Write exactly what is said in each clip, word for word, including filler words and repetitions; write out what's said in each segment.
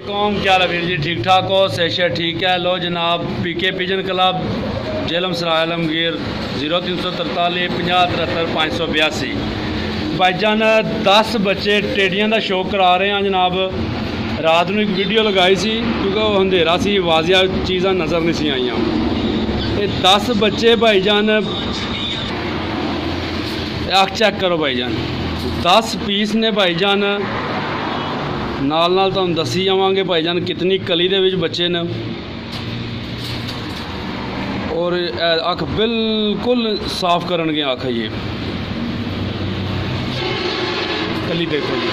वालेकुम, क्या हाल है वीर जी? ठीक ठाक हो? सेहत ठीक है? लो जनाब, P K pigeon club Jhelum Sarai Alamgir zero तीन सौ तरतालीस पंजाह तिहत्तर पाँच सौ बयासी भाईजान दस बच्चे टेडियां का शो करा रहे हैं जनाब। रात में एक वीडियो लगाई सी क्योंकि अंधेरा सी, वाजिया चीज़ां नज़र नहीं सी आईयां। ये दस बच्चे भाईजान अख चेक करो भाईजान, दस पीस ने भाईजान। नाल नाल तुहानूं दसी जावांगे भाईजान कितनी कली दे विच बच्चे ने। और अख बिल्कुल साफ करनगे अख। ये कली देखो जी,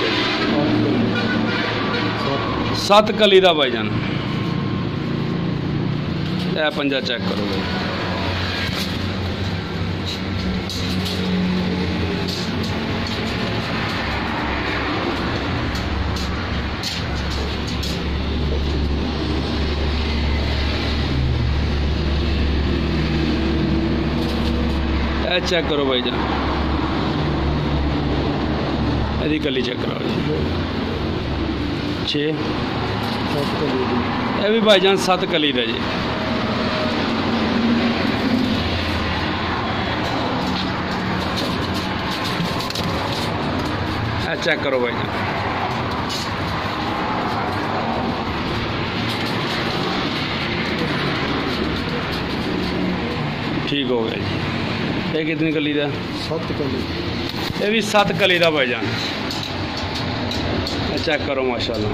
सत कली दा भाईजान। ए पंजा चेक करो भाई, ए चेक करो भाईजान, यदि कली चेक करो जी। छे ये भी भाईजान सत कली दा जी। ए चेक करो भाईजान, ठीक हो गया जी। ये कितनी कली दा? सत कली। ये भी सत कली दा भाईजान। चेक करो माशाल्लाह।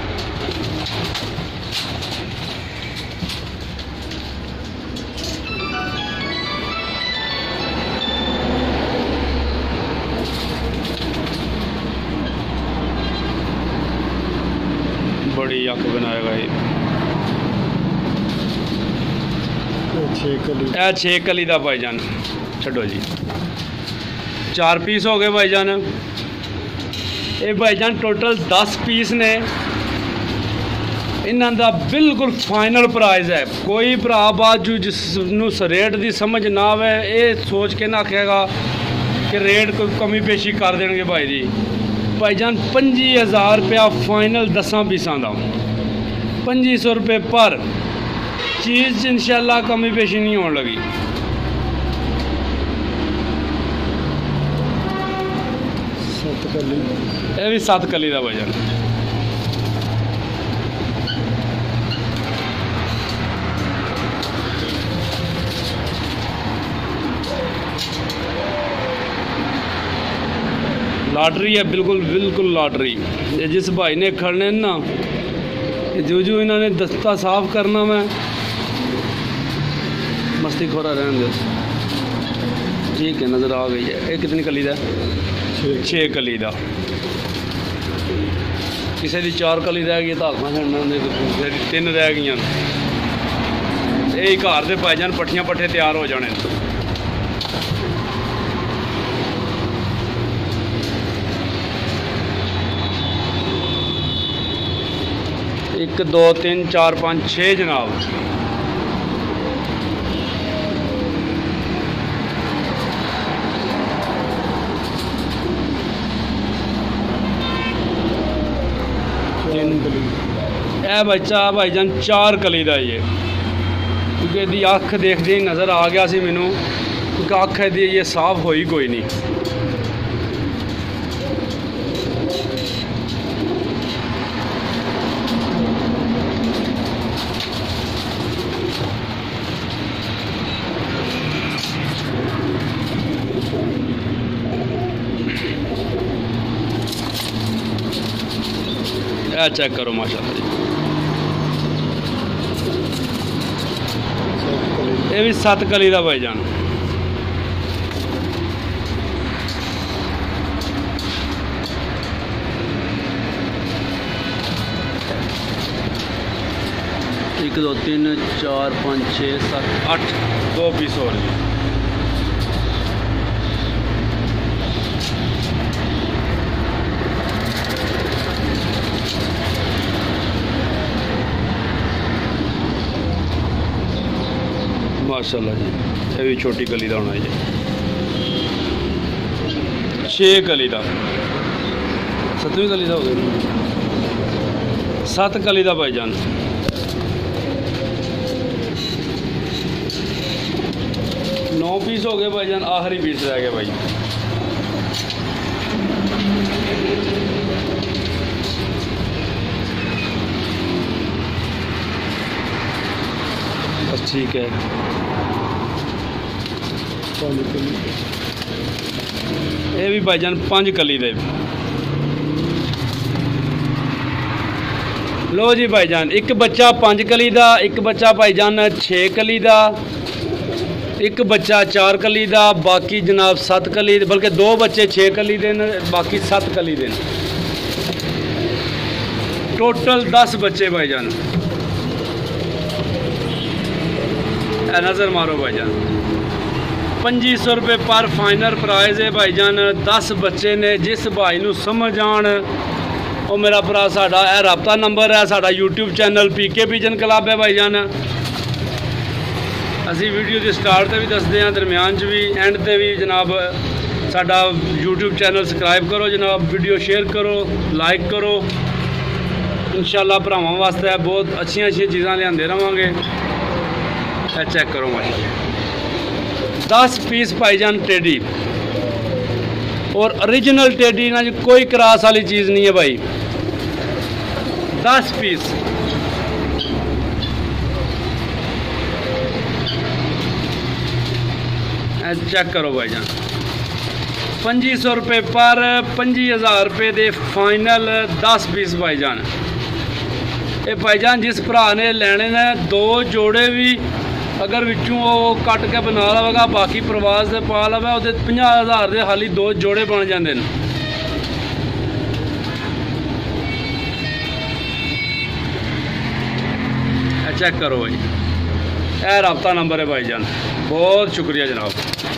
बड़ी अख बनाएगा ये। छे कली, ए छे कली दा भाईजान। छो जी, चार पीस हो गए भाईजान। ये भाईजान टोटल दस पीस ने। इन्हां दा बिल्कुल फाइनल प्राइस है। कोई भरा बाजू जिसनूं रेट की समझ ना आवे, ये सोच के ना आखेगा कि रेट कोई कमी पेशी कर देंगे भाई जी। भाईजान पंजी हज़ार रुपया फाइनल दसा पीसा का, पंजी सौ रुपये पर चीज़। इंशाल्लाह कमी पेशी नहीं होने लगी। ये भी सत कली का भाईजान। लॉटरी है, बिल्कुल बिल्कुल लॉटरी। जिस भाई ने खड़ने ना, जो जो इन्होंने दस्ता साफ करना, मैं मस्ती खोरा रहने दो। ठीक है, नज़र आ गई है। ये कितनी कली का? छे कली का। किसी की चार कली रह गई, धागा छड़ना तीन रह गई। यही घर के भाईजान पट्ठियां पट्ठे तैयार हो जाने। एक दो तीन चार पाँच छे जनाब। ए बच्चा भाईजान चार कली का ये, क्योंकि यदि अख देखते ही नज़र आ गया सी मैनू, क्योंकि अख यदि ये साफ होई कोई नहीं। ए चेक करो माशाल्लाह जी। ये भी सत कली का भाईजान। एक दो तीन चार पाँच छः सात आठ, दो पीस और। माशाल्लाह जी, ये भी छोटी कली का होना जी। छे कली का, सतवीं कली का हो गया। सत्त कली का भाईजान। नौ पीस हो गए भाईजान, आखिरी पीस रह गए भाई। बस ठीक है। ये भी भाईजान पांच कली दे। लो जी भाईजान, एक बच्चा पांच कली का, एक बच्चा भाईजान छे कली का, एक बच्चा चार कली का, बाकी जनाब सत्त कली, बल्कि दो बच्चे छे कली दे, बाकी सत्त कली दे। टोटल दस बच्चे भाईजान। नज़र मारो भाईजान, पच्ची सौ रुपये पर फाइनल प्राइज है भाईजान। दस बच्चे ने। जिस भाई नूं समझ आन वो मेरा भरा, साडा यह राबता नंबर है, साडा YouTube channel PK pigeon club है भाईजान। असी वीडियो के स्टार्ट से भी दसते हैं, दरम्यान च भी, एंड से भी जनाब। साडा यूट्यूब चैनल सबसक्राइब करो जनाब, वीडियो शेयर करो, लाइक करो। इंशाल्लाह भरावां वास्ते बहुत अच्छिया अच्छिया चीज़ां लियाते रहांगे। चेक करो माशाल्लाह, दस पीस भाईजान टेडी, और ओरिजिनल टेडी ना जी, कोई क्रास वाली चीज़ नहीं है भाई। दस पीस। चेक करो भाईजान, पच्ची सौ रुपये पर पच्ची हज़ार रुपये दे फाइनल दस पीस भाईजान। ये भाईजान जिस भरा ने लेने ने दो जोड़े भी अगर विचों वो कट के बना लवेगा, बाकी प्रवास से पा लवे, वो पचास हज़ार के खाली दो जोड़े बन जाते हैं। चेक करो भाई, यह राबता नंबर है भाईजान। बहुत शुक्रिया जनाब।